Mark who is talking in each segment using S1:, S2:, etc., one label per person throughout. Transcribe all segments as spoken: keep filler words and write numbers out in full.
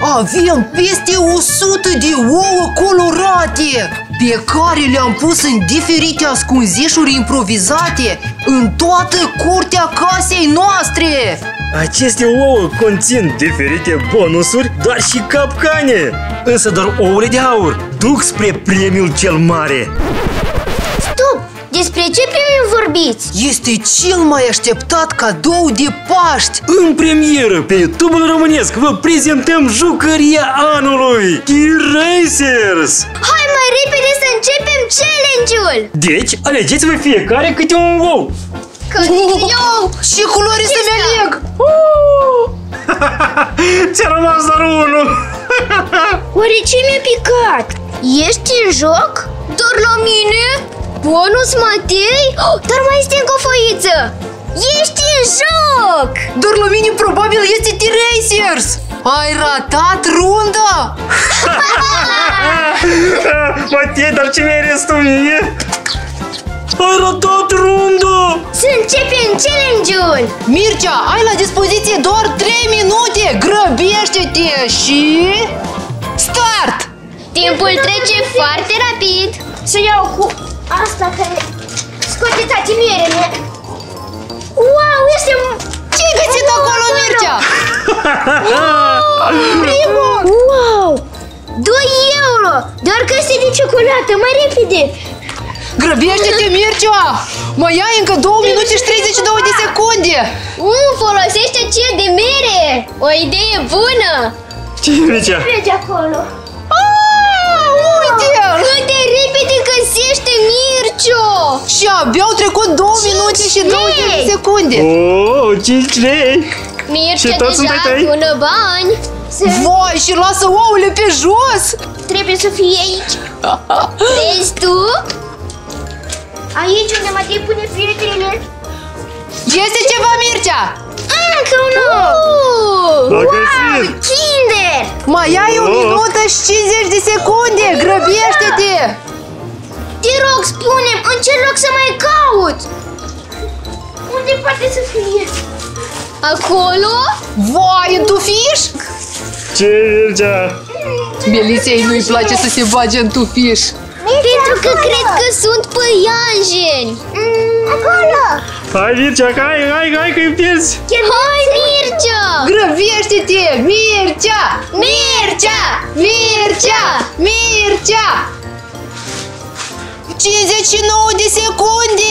S1: Avem peste o sută de ouă colorate, pe care le-am pus în diferite ascunzișuri improvizate în toată curtea casei noastre.
S2: Aceste ouă conțin diferite bonusuri, dar și capcane. Însă doar ouăle de aur duc spre premiul cel mare.
S3: Stop! Despre ce premiu vorbiți?
S1: Este cel mai așteptat cadou de Paști.
S2: În premieră pe YouTube-ul românesc vă prezentăm jucăria anului, T-Racers.
S3: Hai mai repede să începem challenge-ul!
S2: Deci, alegeți-vă fiecare câte un ou.
S3: Eu!
S1: Ce culori să-mi aleg?
S2: Ți-a rămas doar unul.
S3: Oare ce mi-a picat? Ești în joc? Doar la mine? Bonus Matei? Oh, dar mai este încă o foiță! Ești în joc!
S1: Doar la mine probabil este T-Racers. Ai ratat runda?
S2: Matei, dar ce mi-ai restul mie? Ai ratat runda!
S3: Să începem challenge-ul!
S1: Mircea, ai la dispoziție doar trei minute. Grăbește-te și... Start!
S3: Timpul trece foarte rapid. Să iau cu asta care scoate tatimierele. Wow, este...
S1: Ce-ai găsit acolo, Mircea?
S3: Primul! Wow! doi euro! Doar că este de ciocolată, mai repede!
S1: Grăbește-te, Mircea! Mai ai încă două minute și treizeci și două de secunde.
S3: Um, folosește cel de mere! O idee bună!
S2: Ce e, Mircea?
S3: Merge acolo!
S1: Ah, uite!
S3: Cât de repede găsește Mircea!
S1: Și abia au trecut două minute și douăzeci de secunde.
S2: Oh, cinci lei!
S3: Mircea
S2: Și toți sunt ai
S3: deja
S2: tăi?
S3: pune bani!
S1: Vai, și lasă ouăle pe jos!
S3: Trebuie să fie aici! Vezi tu? Aici unde mă depune pietrele.
S1: Este ceva, Mircea?
S3: Încă unul!
S2: L-a
S3: Wow,
S2: găsit!
S3: Kinder!
S1: Mai ai o
S2: Oh.
S1: minută și cincizeci de secunde. Grăbește-te!
S3: Te rog, spune-mi, în ce loc să mai caut? Unde poate să fie? Acolo?
S1: Vai, în tufiș?
S2: Ce, Mircea?
S1: Melisei nu-i place să se bage în tufiș.
S3: Pentru că cred că sunt păianjeni. Acolo!
S2: Hai, Mircea, hai, hai, hai că-i pierzi!
S3: Hai, Mircea!
S1: Grăbește-te! Mircea!
S3: Mircea!
S1: Mircea! Mircea! cincizeci și nouă de secunde!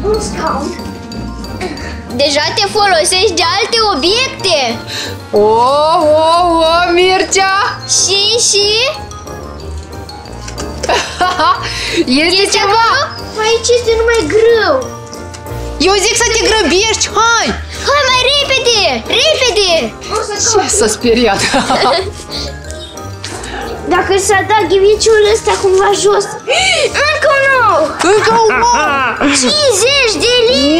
S3: Deja te folosești de alte obiecte.
S1: Oh, oh, oh, Mircea!
S3: Și, și...
S1: Este ceva!
S3: Aici este numai greu.
S1: Eu zic să te grăbești, hai!
S3: Hai mai repede! Repede!
S1: Ce s-a speriat?
S3: Dacă s-a dat ghiviciul ăsta cumva jos. Încă unul!
S1: Încă un ou!
S3: cincizeci de lei!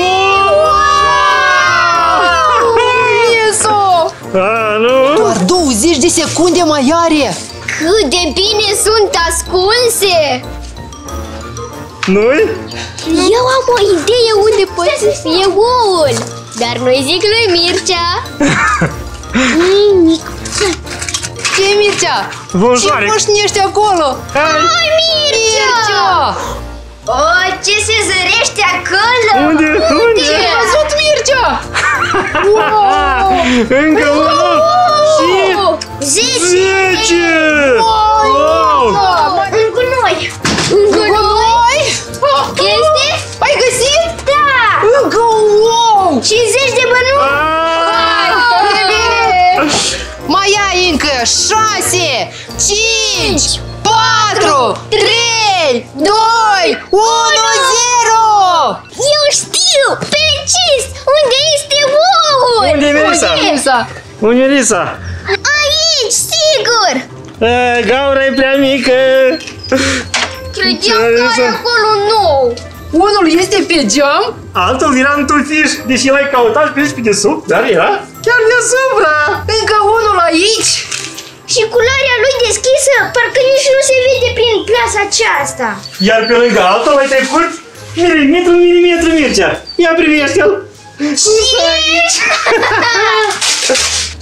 S1: Ies-o!
S2: Ah, nu?
S1: Doar douăzeci de secunde mai are!
S3: Cât de bine sunt ascunse!
S2: Nu-i?
S3: Eu am o idee unde poate să fie oul. Dar nu-i zic lui Mircea. Nimic.
S1: Ce, Mircea? Ce
S2: Bonjoare!
S1: moșnești acolo?
S3: Hai, Mircea! O, ce se zărește acolo?
S2: Unde? Unde?
S1: Ce-ai văzut, Mircea? Wow!
S2: Încă unul! Și
S3: Zece!
S2: zece!
S1: Wow!
S3: Încă noi!
S1: Încă noi?
S3: Este?
S1: Ai găsit?
S3: Da!
S1: Încă un ou!
S3: cincizeci de bănuți!
S1: Hai, foarte bine! Mai ai încă șase, cinci, patru, trei, doi, unu, zero!
S3: Eu știu! Precis! Unde este oul?
S2: Unde e Melisa?
S1: Melisa?
S2: Unde e Lisa?
S3: Aici, sigur!
S2: E, gaura e prea mică!
S3: Credeam că are acolo nou!
S1: Unul este pe geam?
S2: Altul era în tufiș, deși l-ai căutat pe aici pe desubt, dar era chiar deasupra!
S1: Încă unul aici?
S3: Și culoarea lui deschisă, parcă nici nu se vede prin plasa aceasta.
S2: Iar pe lângă altul l-ai trecut milimetru, milimetru, Mircea! Ia privește-l!
S3: Și
S1: Și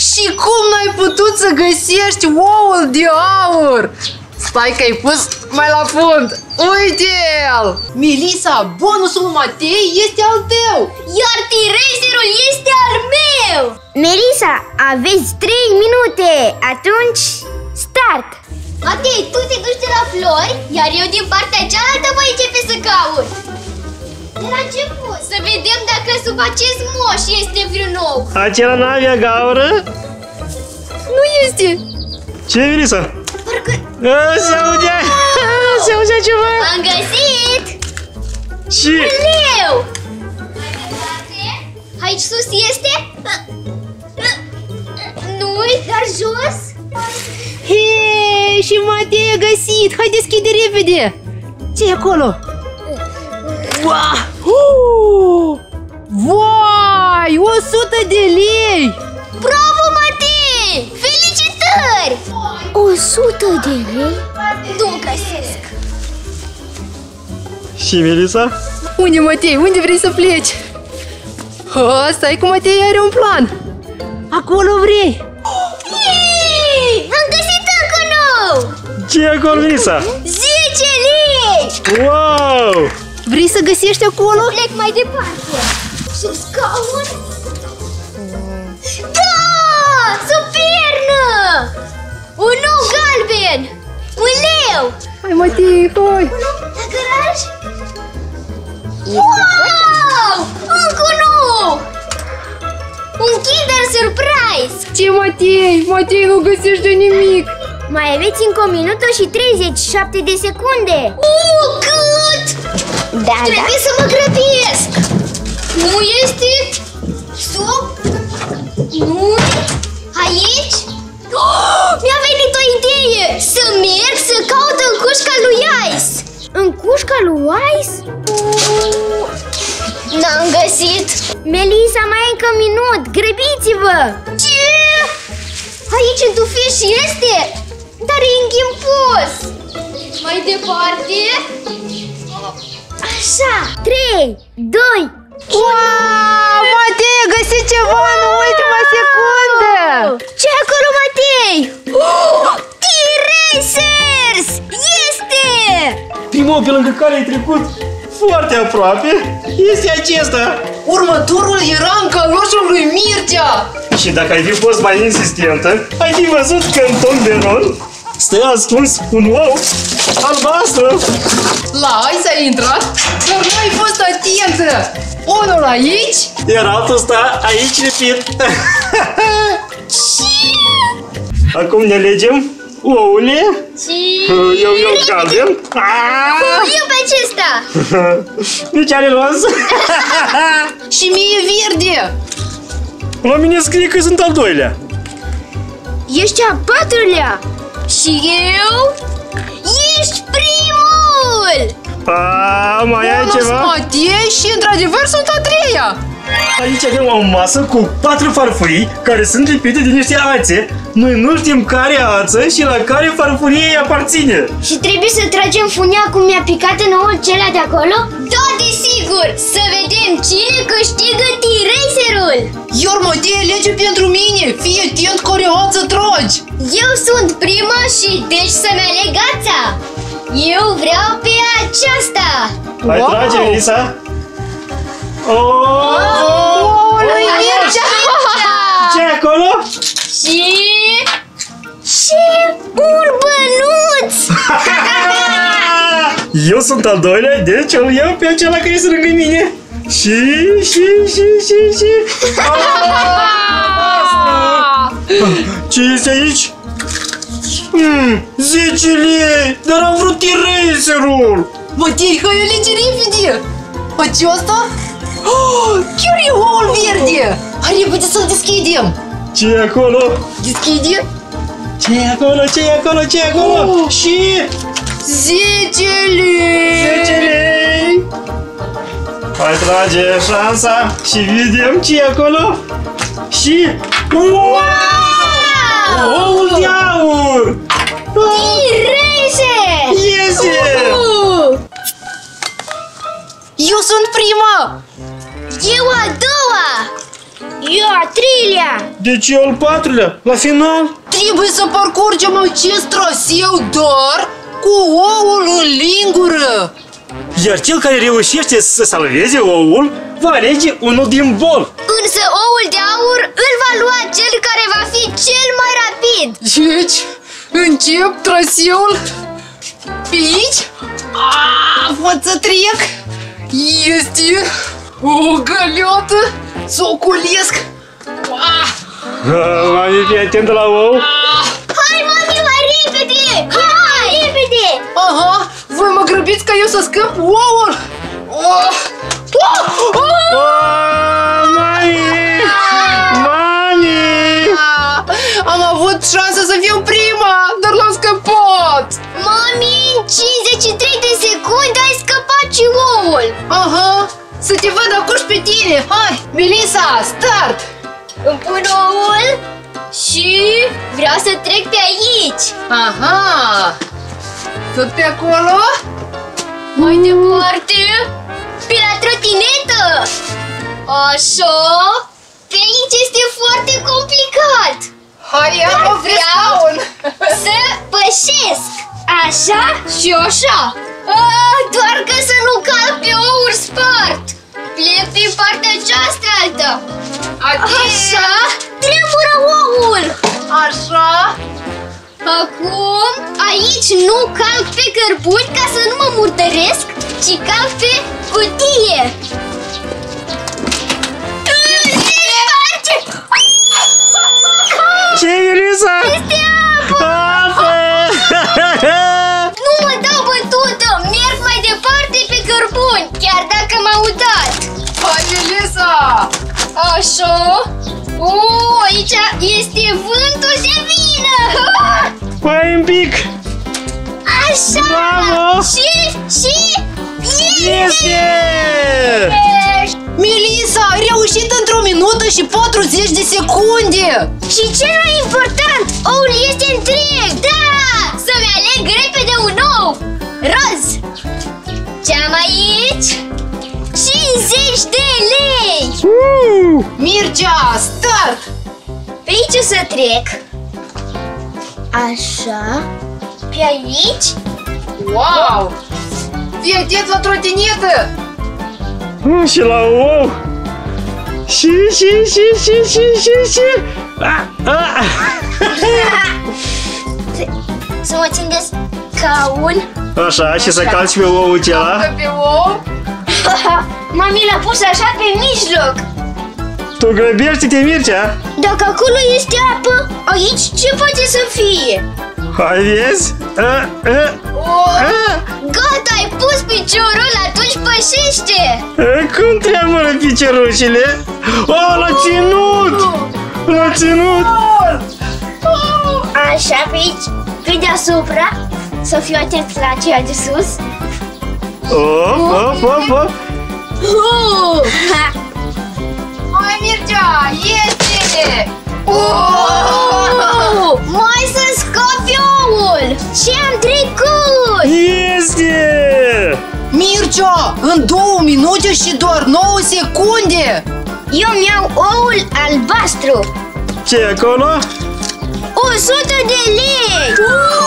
S1: Cum n-ai putut să găsești oul de aur? Stai că ai pus mai la fund. Uite-l! Melissa, bonusul Matei este al tău.
S3: Iar T-Racerul este al meu! Melissa, aveți trei minute. Atunci, start! Matei, tu te duci de la flori, iar eu din partea cealaltă voi începe să caut. De la început, să vedem dacă sub acest moș este vreun nou.
S2: Acela n-avea gaură?
S1: Nu este.
S2: Ce, Melissa?
S3: Parcă...
S2: Se audea, se audea ceva.
S3: Am găsit!
S2: Și...
S3: Leu! Aici sus este? Nu-i, dar jos?
S1: Hei, și Matei a găsit. Hai, deschide repede. Ce e acolo? Wow! Uh! Vai, o sută de lei!
S3: Bravo, Matei! Felicitări! O sută de lei? Nu găsesc.
S2: Și Melissa?
S1: Unde, Matei? Unde vrei să pleci? Ha, stai cu Matei, are un plan. Acolo vrei?
S3: Yay! Am găsit încă nou!
S2: Ce e acolo, Melissa?
S3: zece lei!
S2: Wow!
S1: Vrei să găsești acolo?
S3: Plec mai departe. Sub scaun? Da! Sub pernă! Un nou galben! Un leu!
S1: Hai, Matei, hai!
S3: La garaj? Wow! Încă nou! Un Kinder Surprise!
S1: Ce, Matei? Matei, nu găsește nimic!
S3: Mai aveți încă o minută și treizeci și șapte de secunde! Uh, cât? Da, trebuie da. să mă grăbesc! Nu este? Sub? Nu? Aici? Oh, mi-a venit o idee! Să merg să caut în cușca lui Ice! În cușca lui Ice? Uh, N-am găsit! Melissa, mai e încă minut! Grăbiți-vă! Ce? Aici în tufiș este! Dar e înghimpos! Mai departe? Așa! trei, doi,
S1: Wow! Matei a găsit ceva în ultima secundă!
S3: Ce acolo, Matei? Oh, T-Racers! Este!
S2: Primul pe lângă care ai trecut foarte aproape este acesta.
S1: Următorul era în caloșul lui Mircea!
S2: Și dacă ai fi fost mai insistentă, ai fi văzut că în tomberon stă ascuns un ou albastru.
S1: La Ice a intrat, dar nu ai fost atentă! Unul aici?
S2: Iar altul stă aici lipit. Acum ne legem oule. Eu iau galben.
S3: Eu pe acesta!
S2: Deci are roz.
S1: Și mie verde!
S2: La mine scrie că sunt al doilea.
S3: Ești a patrulea! Și eu? Ești primul!
S2: A, mai ai
S1: Bonus
S2: ceva?
S1: Matei și într-adevăr sunt a treia!
S2: Aici avem o masă cu patru farfurii care sunt lipite din niște ațe. Noi nu știm care ață și la care farfurie îi aparține.
S3: Și trebuie să tragem funia cum mi-a picat în oul celea de acolo? Da, desigur! Să vedem cine câștigă T-Racerul!
S1: Iar Matei alege pentru mine! Fii atent care ață tragi!
S3: Eu sunt prima și deci să-mi aleg ața! Eu vreau pe aceasta!
S2: Hai,
S1: Wow!
S2: trage, Melissa. Oh!
S1: Oh, lui Mircea!
S2: Ce e acolo?
S3: Și... și un bănuț!
S2: Eu sunt al doilea, deci îl iau pe acela care este lângă mine. Și, și, și, și, și... Ce este aici? Hmm, zece lei! Dar am vrut T-Racerul!
S1: Matei, hai alege repede! Aceasta? Oh, chiar e oul verde! Hai repede să-l deschidem!
S2: Ce e acolo?
S1: Deschide!
S2: Ce e acolo? Ce e acolo? Ce e acolo?
S1: Oh.
S2: Și...
S1: zece lei!
S2: zece lei! Hai, trage șansa și vedem ce e acolo. Și... Wow! Oul de aur!
S3: T-Racer!
S2: Iese!
S3: Uh!
S1: Eu sunt prima!
S3: Eu a doua! Eu a treilea.
S2: De ce al patrulea? La final?
S1: Trebuie să parcurgem acest traseu, dar cu oul în lingură.
S2: Iar cel care reușește să salveze oul va alege unul din bol.
S3: Însă oul de aur îl va lua cel care va fi cel mai rapid.
S1: Deci, încep traseul pe aici. A, pot să trec. Este o găleată. Să o culesc. Ah.
S2: Mami, fii atent la ou.
S3: Hai, mami, mai repede! Hai, repede!
S1: Aha, voi mă grăbiți ca eu să scap oul. Oh. Oh. Oh.
S2: Oh, mami! Mami!
S1: Am avut șansa să fiu prima, dar l-am scăpat.
S3: Mami, în cincizeci și trei de secunde ai scăpat și oul.
S1: Aha, să te văd acum pe tine. Hai, Melissa, start.
S3: Îmi pun oul și vreau să trec pe aici.
S1: Aha, tot pe acolo?
S3: Mai departe, pe la trotinetă. Așa, pe aici este foarte complicat.
S1: Hai, am o
S3: Vreau să pășesc. Așa și așa. Ah, doar că să nu calc pe oul spart. Plec pe partea cealaltă. Așa, tremură oul.
S1: Așa.
S3: Acum, aici nu calc pe cărbuni ca să nu mă murdăresc, ci calc pe cutie.
S2: Ce, Melissa?
S3: Este apă!
S2: Apă!
S3: Nu mă dau bătută, merg mai departe pe cărbuni, chiar dacă m-au dat.
S1: Hai, Melissa.
S3: Așa. O, aici este vântul de vină.
S2: Mai un pic!
S3: Așa.
S2: Bravo!
S3: Și, și,
S2: Este!
S1: Melissa, ai reușit într-o minută și patruzeci de secunde.
S3: Și cel mai important, oul este întreg. Da! Să-mi aleg repede un ou roz. Ce-am aici? cincizeci de lei.
S2: Uh!
S1: Mircea, start.
S3: Pe aici o să trec. Așa. Pe aici.
S1: Wow. Fii atent la trotinetă.
S2: Uh, și la ou! Și, și, și, și, și, și, și! Ah, ah.
S3: Să mă țin de scaun.
S2: Așa, și să calci pe oul acela.
S1: Calcă pe ou.
S3: Mami l-a pus așa pe mijloc.
S2: Tu grăbește-te, Mircea!
S3: Dacă acolo este apă, aici ce poate să fie?
S2: Hai, vezi? A, a,
S1: Oh.
S2: a.
S3: Gata, ai pus piciorul, atunci pășește.
S2: A, cum treamără piciorușile? Oh, l-a ținut! L-a ținut!
S3: Așa, pe aici, pe deasupra. Să fiu atent la aceea de sus.
S2: Op, op, op, op!
S3: Ha.
S1: Hai, Mircea, este.
S3: Oh! Mai să scapi oul! Și am trecut!
S2: Este!
S1: Mircea, în două minute și doar nouă secunde.
S3: Eu mi-au oul albastru.
S2: Ce acolo?
S3: o sută de lei!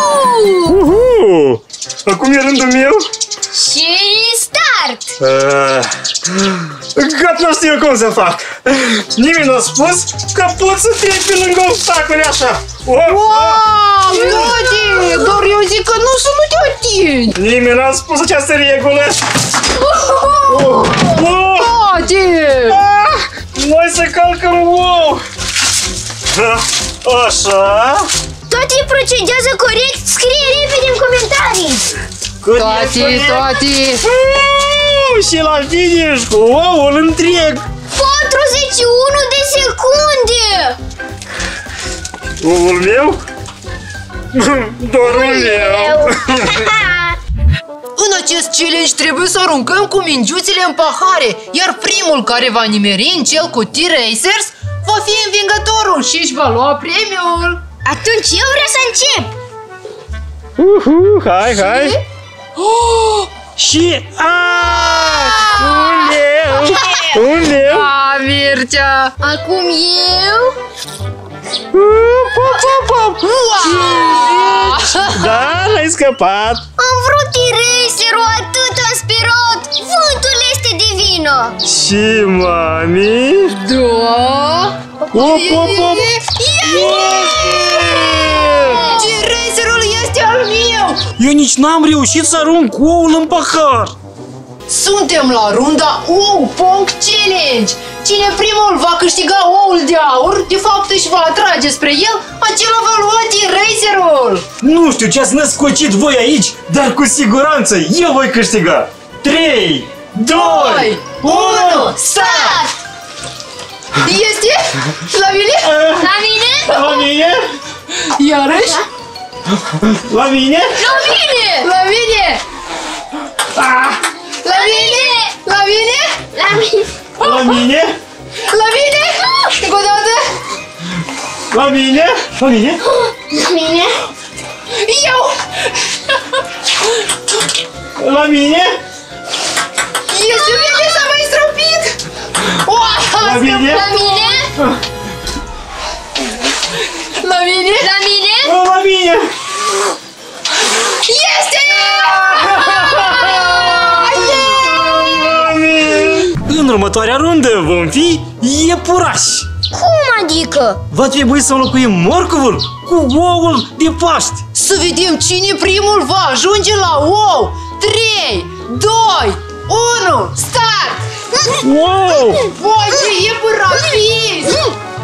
S2: Uhu! Acum e rândul meu?
S3: Și start!
S2: Uh, gata, nu știu cum să fac. Nimeni nu a spus că pot să trec pe lângă obstacole așa. Oh,
S1: Wow, Tati, dar eu zic că nu să nu te atingi.
S2: Nimeni n-a spus această regulă. Oh, oh,
S1: Tati.
S2: ah, noi să calcăm wow. Ah, așa.
S3: Toate procedează corect, scrie repede în comentarii!
S1: Tati, Tati.
S2: Uh, și la finish cu oul întreg.
S3: patruzeci și unu de secunde!
S2: Oul meu? Dorul meu.
S1: În acest challenge trebuie să aruncăm cu mingiuțele în pahare, iar primul care va nimeri în cel cu T-Racers va fi învingătorul și își va lua premiul.
S3: Atunci eu vreau să încep!
S2: Uhu, hai, hai. Oh, și a, meu. Un leu.
S1: A, Mircea!
S3: Acum eu?
S2: Pop, pop, pop. Da, l-ai scăpat.
S3: Am vrut eraserul, atât a sperat. Vântul este de vină.
S2: Și mami?
S1: Da?
S2: Pop, pop, pop.
S1: Eraserul este al meu!
S2: Eu nici n-am reușit să arunc oul în pahar.
S1: Suntem la runda ou Pong Challenge! Cine primul va câștiga oul de aur, de fapt își va atrage spre el, acela va lua eraserul!
S2: Nu știu ce ați născocit voi aici, dar cu siguranță eu voi câștiga. trei, doi, unu,
S1: start! Este? La mine?
S3: La mine?
S2: La mine?
S1: Iarăși?
S2: La mine?
S3: La mine!
S1: La mine!
S2: Ah,
S1: La mine! La mine!
S3: La mine!
S2: la mine?
S1: La mine! Încă o dată!
S2: La mine? La mine?
S3: La mine?
S1: Eu!
S2: La mine?
S1: Este bine, s-a mai stropit!
S2: La mine?
S3: La mine?
S1: La mine?
S3: La mine?
S2: La mine?
S1: Este!
S2: În următoarea rundă vom fi iepurași.
S3: Cum adică?
S2: Va trebui să înlocuim morcovul cu oul de Paști.
S1: Să vedem cine primul va ajunge la ou! trei, doi, unu, start!
S2: Wow!
S1: Voi ce iepurași fiți!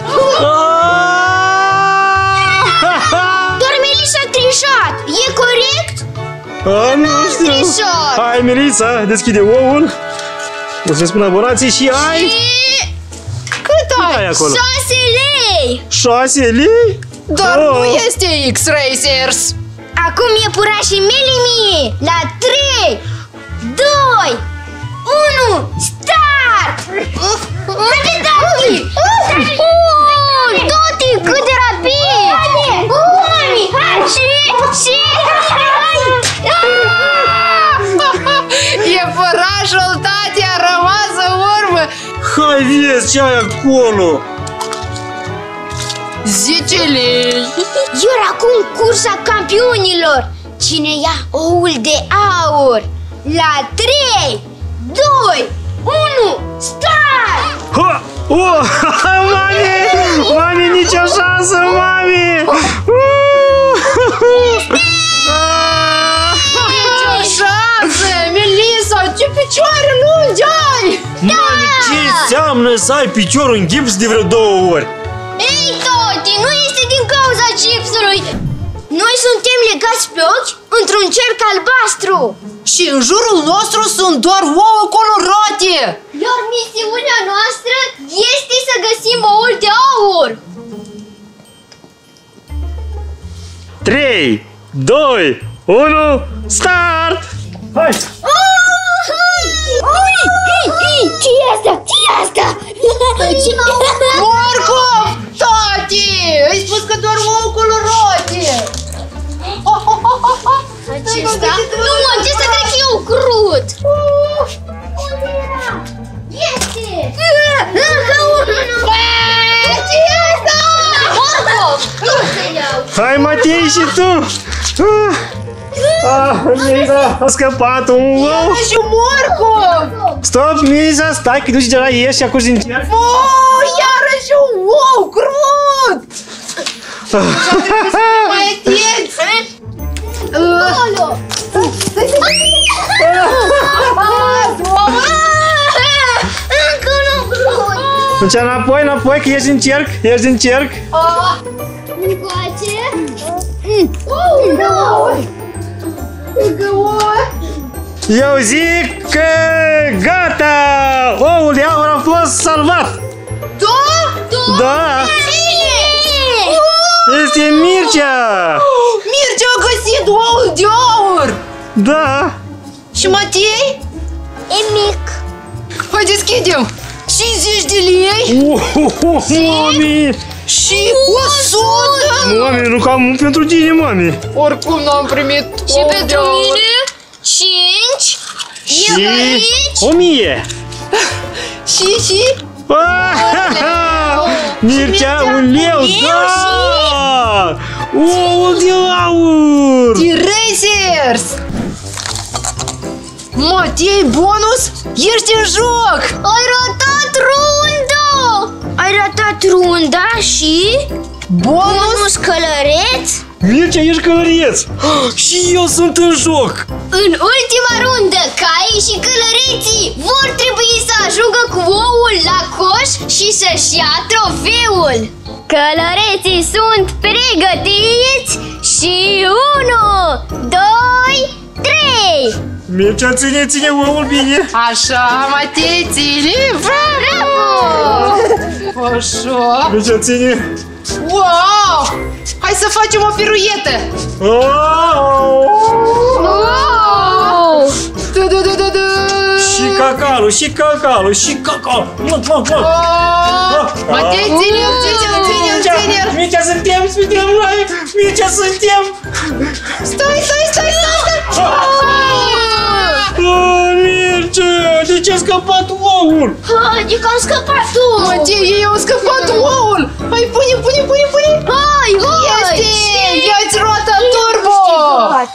S3: Doar Melissa a trișat. E corect?
S2: A, nu știu.
S3: trișat.
S2: Hai, Melissa, deschide oul. O să spun abonații și ai...
S1: Cât ai?
S2: ai acolo?
S3: Șase lei.
S2: șase lei?
S1: Dar
S2: Oh.
S1: nu este X-Racers!
S3: Acum e purașii Melimi. La trei, doi, unu, start! Haide, Tati! Tati, cât de rapid! Mami, hai! Și, și...
S1: Iepurașul tati a rămas în urmă!
S2: Hai, vezi ce ai acolo.
S1: zece lei!
S3: Iar acum cursa campionilor! Cine ia oul de aur? La trei, doi, unu, start!
S2: Ha! Oh! Mami! Mami, nicio șansă, mami! Uh!
S1: Nicio șansă! Melissa, ce picioare lungi ai!
S2: Mami, ce înseamnă să ai piciorul în gips de vreo două ori?
S3: Ei, Toti, nu este din cauza chipsului! Noi suntem legați pe ochi într-un cerc albastru!
S1: Și în jurul nostru sunt doar ouă colorate!
S3: Iar misiunea noastră este să găsim oul de aur!
S2: trei, doi, unu, start! Hai!
S3: Ce-i asta? Ce-i asta?
S1: Morcov! Tati! Ai spus că doar ouă colorate!
S3: Acesta? Nu, acesta cred că e o crud! Este! Ce-i asta? Morcov! Nu să iau!
S2: Hai, Matei, și tu! Ah, ah, Melissa, a scăpat un ou!
S1: Și Morcov!
S2: Stop, Melissa, stai că duci de la ieși și acuși din cer.
S1: Oh, iarăși un ou crud! Mai atenți!
S3: Acolo! Încă un crud!
S2: Deci înapoi, înapoi, că ești din cerc, ești din cerc.
S3: Încoace!
S2: Eu zic că gata! Oul de aur a fost salvat!
S1: Da?
S2: Da!
S3: Cine?
S2: Este Mircea!
S1: Mircea a găsit oul de aur!
S2: Da!
S1: Și Matei?
S3: E mic!
S1: Hai deschidem! cincizeci de lei
S2: Uhuhu, mami!
S1: și o sută!
S2: Mami, nu cam pentru tine, mami!
S1: Oricum n-am primit
S3: Și
S1: ou de
S3: pentru
S1: aur.
S3: mine? Cinci?
S2: Și
S3: Eu aici?
S2: o mie!
S1: Și, și?
S2: Mircea, un leu,
S3: leu
S2: da! Oul de aur!
S1: T-Racers! Matei, bonus? Ești în joc!
S3: Ai ratat runda! Ai ratat runda și...
S1: Bonus?
S3: Bonus călăreț?
S2: Mircea, ești călăreț! Și eu sunt în joc!
S3: În ultima rundă, caii și călăreții vor trebui să ajungă cu oul la coș și să-și ia trofeul. Călăreții sunt pregătiți și unu, doi, trei.
S2: Mircea, ține, ține oul bine!
S1: Așa, Matei, ține! Bravo! Așa!
S2: Mircea, ține!
S1: Wow! Hai să facem o piruietă!
S2: Oh!
S3: Oh!
S1: Da, da, da, da, da.
S2: Și cacalul, și cacalul, și cacalul!
S1: Oh! Matei, ține-l, ține-l, ține-l, ține-l!
S2: Mircea, suntem, suntem noi! Mircea, suntem!
S1: Stai, stai, stai, stai, stai!
S2: Oh, Mircea, de ce a scăpat oul?
S3: Adică am scăpat tu!
S1: Matei, ei au scăpat ouă!